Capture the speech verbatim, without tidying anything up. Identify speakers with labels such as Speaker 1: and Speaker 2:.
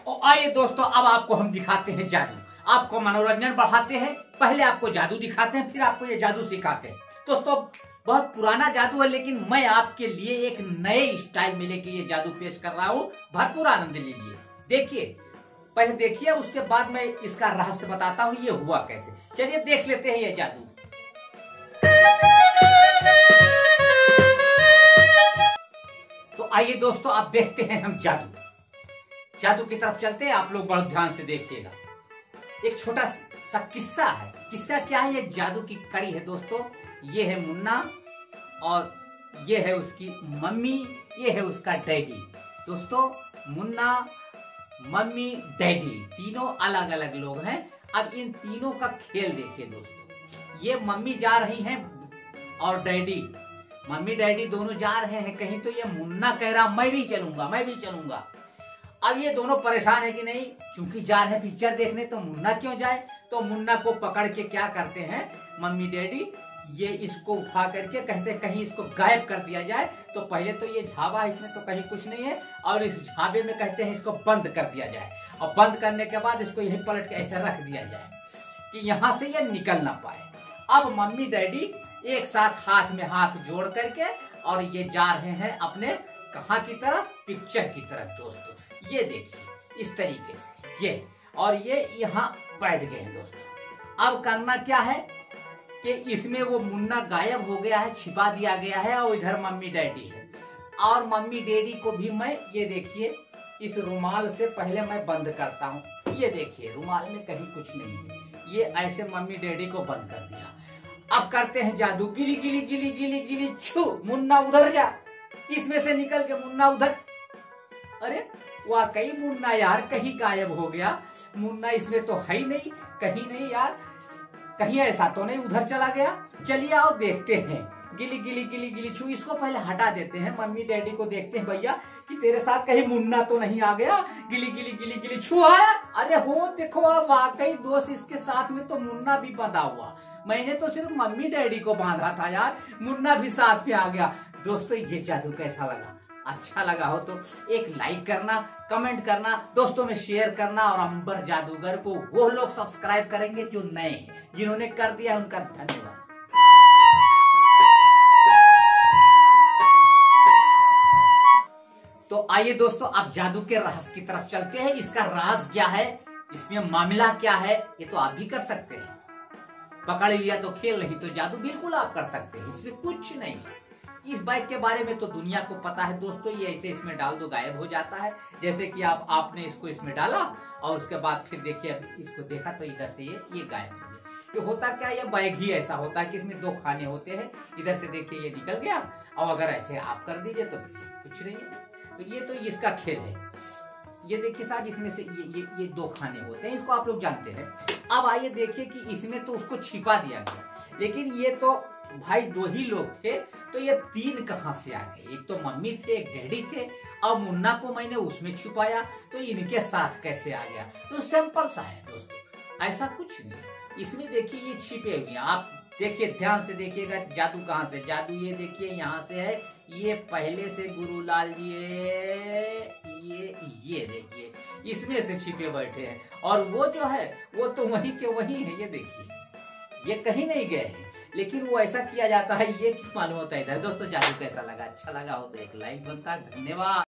Speaker 1: और आइए दोस्तों, अब आपको हम दिखाते हैं जादू। आपको मनोरंजन बढ़ाते हैं, पहले आपको जादू दिखाते हैं, फिर आपको ये जादू सिखाते हैं। दोस्तों बहुत पुराना जादू है, लेकिन मैं आपके लिए एक नए स्टाइल में लेके ये जादू पेश कर रहा हूँ। भरपूर आनंद लीजिए, देखिए, पहले देखिए, उसके बाद मैं इसका रहस्य बताता हूँ ये हुआ कैसे। चलिए देख लेते हैं ये जादू। तो आइए दोस्तों, अब देखते हैं हम जादू जादू की तरफ चलते हैं। आप लोग बहुत ध्यान से देखिएगा। एक छोटा सा किस्सा है। किस्सा क्या है? ये जादू की कड़ी है दोस्तों। ये है मुन्ना और ये है उसकी मम्मी, ये है उसका डैडी। दोस्तों मुन्ना, मम्मी, डैडी तीनों अलग अलग लोग हैं। अब इन तीनों का खेल देखिए दोस्तों। ये मम्मी जा रही हैं और डैडी, मम्मी डैडी दोनों जा रहे हैं कहीं, तो ये मुन्ना कह रहा मैं भी चलूंगा, मैं भी चलूंगा। अब ये दोनों परेशान है कि नहीं, चूंकि जा रहे हैं पिक्चर देखने, तो मुन्ना क्यों जाए। तो मुन्ना को पकड़ के क्या करते हैं मम्मी डैडी, ये इसको उठा करके कहते हैं कहीं इसको गायब कर दिया जाए। तो पहले तो ये झाबा है, इसमें तो कहीं कुछ नहीं है, और इस झाबे में कहते हैं इसको बंद कर दिया जाए। और बंद करने के बाद इसको यही पलट के ऐसे रख दिया जाए कि यहाँ से ये निकल ना पाए। अब मम्मी डैडी एक साथ हाथ में हाथ जोड़ करके और ये जा रहे हैं अपने कहाँ की तरफ, पिक्चर की तरफ। दोस्तों ये देखिए इस तरीके से ये, और ये यहाँ बैठ गए हैं दोस्तों। अब करना क्या है कि इसमें वो मुन्ना गायब हो गया है, छिपा दिया गया है, और इधर मम्मी डैडी है। और मम्मी डैडी को भी मैं, ये देखिए, इस रुमाल से पहले मैं बंद करता हूँ। ये देखिए रुमाल में कहीं कुछ नहीं है। ये ऐसे मम्मी डैडी को बंद कर दिया। अब करते हैं जादू। गिली गिली गिली गिली गिली छू, मुन्ना उधर जा। इसमें से निकल के मुन्ना उधर। अरे वाकई मुन्ना यार कहीं गायब हो गया। मुन्ना इसमें तो है ही नहीं, कहीं नहीं यार, कहीं ऐसा तो नहीं उधर चला गया। चलिए आओ देखते हैं। गिली गिली गिली गिली छू, इसको पहले हटा देते हैं। मम्मी डैडी को देखते हैं भैया कि तेरे साथ कहीं मुन्ना तो नहीं आ गया। गिली गिली गिली गिली छू आया। अरे हो देखो, वाकई दोस्त इसके साथ में तो मुन्ना भी बंधा हुआ। मैंने तो सिर्फ मम्मी डैडी को बांधा था यार, मुन्ना भी साथ में आ गया। दोस्तों ये जादू कैसा लगा? अच्छा लगा हो तो एक लाइक करना, कमेंट करना, दोस्तों में शेयर करना, और अंबर जादूगर को वो लोग सब्सक्राइब करेंगे जो नए हैं। जिन्होंने कर दिया उनका धन्यवाद। तो आइए दोस्तों, अब जादू के रहस्य की तरफ चलते हैं। इसका राज क्या है, इसमें मामला क्या है, ये तो आप भी कर सकते हैं। पकड़ लिया तो खेल, नहीं तो जादू बिल्कुल आप कर सकते हैं। इसमें कुछ नहीं है। इस बाइक के बारे में तो दुनिया को पता है दोस्तों। ये ऐसे इसमें डाल दो गायब हो जाता है। जैसे कि आप आपने इसको इसमें डाला और उसके बाद फिर देखिए अभी इसको देखा तो इधर से ये ये गायब हो गया। ये होता क्या, ये बाइक ही ऐसा होता है कि इसमें दो खाने होते हैं। इधर से देखिए ये निकल गया, और अगर ऐसे आप कर दीजिए तो कुछ नहीं है। तो ये तो इसका खेल है। ये देखिए साहब, इसमें से ये ये ये दो खाने होते हैं, इसको आप लोग जानते हैं। अब आइए देखिए कि इसमें तो उसको छिपा दिया गया, लेकिन ये तो भाई दो ही लोग थे, तो ये तीन कहां से आ गए? एक तो मम्मी थे, एक डैडी थे, और मुन्ना को मैंने उसमें छुपाया, तो इनके साथ कैसे आ गया? तो सिंपल सा है दोस्तों, ऐसा कुछ नहीं। इसमें देखिए ये छिपे हुए हैं। आप देखिए ध्यान से देखिएगा जादू कहाँ से। जादू ये देखिए यहाँ से है। ये पहले से गुरुलाल जी, ये ये देखिए इसमें से छिपे बैठे हैं, और वो जो है वो तो वही के वही है। ये देखिए ये कहीं नहीं गए हैं, लेकिन वो ऐसा किया जाता है, ये मालूम होता है इधर। दोस्तों जादू कैसा लगा? अच्छा लगा हो तो एक लाइक बनता है। धन्यवाद।